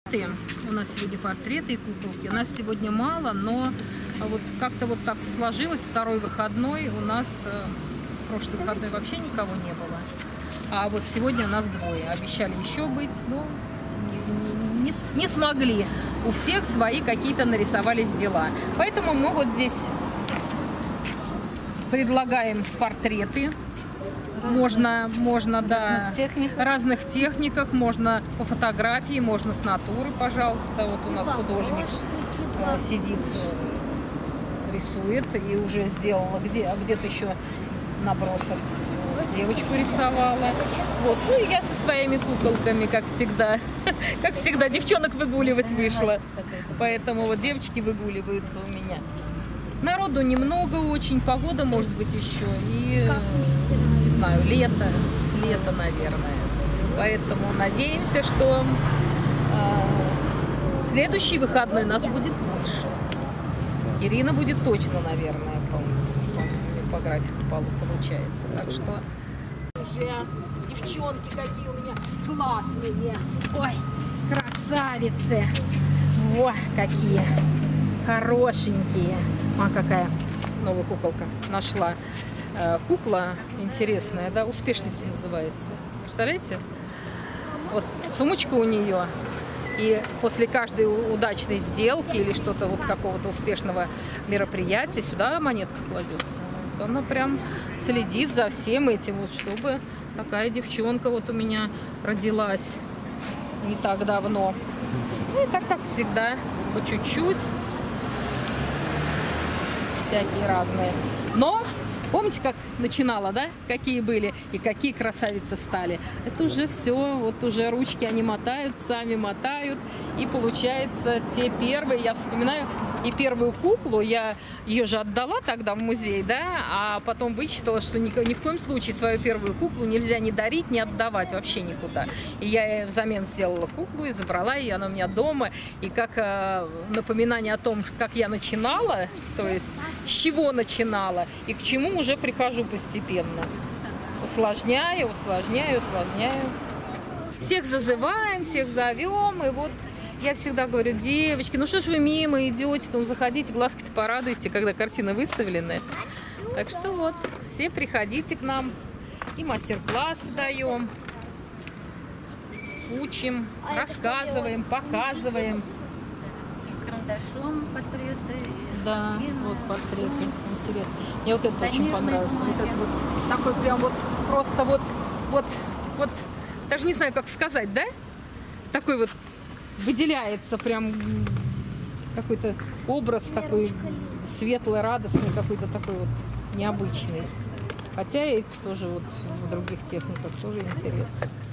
У нас сегодня портреты и куколки. У нас сегодня мало, но вот как-то вот так сложилось. Второй выходной у нас, прошлый выходной вообще никого не было. А вот сегодня у нас двое. Обещали еще быть, но не смогли. У всех свои какие-то нарисовались дела. Поэтому мы вот здесь предлагаем портреты. Можно, да, разных техниках, можно по фотографии, можно с натуры, пожалуйста. Вот у нас художник сидит, рисует и уже сделала, где-то еще набросок девочку рисовала. Вот. Ну и я со своими куколками, как всегда. Как всегда, девчонок выгуливать вышла. Поэтому вот девочки выгуливаются у меня. Народу немного очень, погода может быть еще. И, не знаю, лето, наверное. Поэтому надеемся, что следующий выходной нас будет больше. Ирина будет точно, наверное, по графику получается. Так что уже девчонки какие у меня классные. Ой, красавицы. Во, какие хорошенькие. А какая новая куколка нашла. Кукла интересная, да, успешница называется. Представляете? Вот сумочка у нее. И после каждой удачной сделки или что-то вот какого-то успешного мероприятия сюда монетка кладется. Вот она прям следит за всем этим, вот, чтобы такая девчонка вот у меня родилась не так давно. Ну и так, как всегда, по чуть-чуть. Всякие разные. Но помните, как начинала, да? Какие были и какие красавицы стали. Это уже все, вот уже ручки они мотают, сами мотают. И получается те первые, я вспоминаю, и первую куклу, я ее же отдала тогда в музей, да? А потом вычитала, что ни в коем случае свою первую куклу нельзя ни дарить, ни отдавать вообще никуда. И я взамен сделала куклу и забрала ее, она у меня дома. И как напоминание о том, как я начинала, то есть с чего начинала и к чему уже прихожу постепенно. Усложняю. Всех зазываем, всех зовем. И вот я всегда говорю: девочки, ну что ж вы мимо идете, ну заходите, глазки-то порадуйте, когда картины выставлены. Так что вот, все приходите к нам. И мастер-классы даем. Учим, рассказываем, показываем. И карандашом портреты. Да, вот портреты. Интересно. Мне вот это очень понравилось. Вот это вот такой прям вот просто вот, даже не знаю, как сказать, да? Такой вот выделяется прям какой-то образ такой светлый, радостный, какой-то такой вот необычный. Хотя эти тоже вот в других техниках тоже интересно.